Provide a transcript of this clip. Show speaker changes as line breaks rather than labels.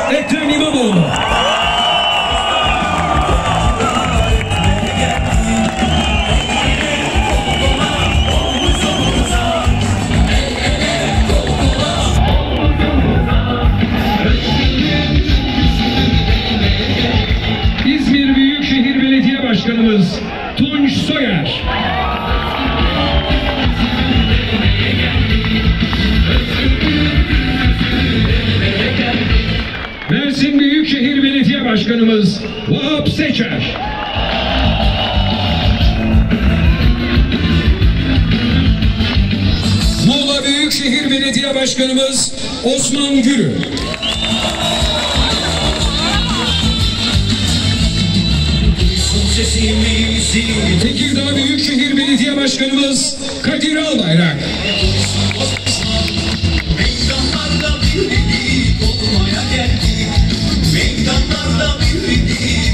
Ekrem İmamoğlu. İzmir Büyükşehir Belediye Başkanımız Tunç Soyer. Mersin Büyükşehir Belediye Başkanımız Vahap Seçer. Muğla Büyükşehir Belediye Başkanımız Osman Gürü. Tekirdağ Büyükşehir Belediye Başkanımız Kadir Albayrak.
Meydanlarda birlik olmaya geldik. Meydanlarda birlik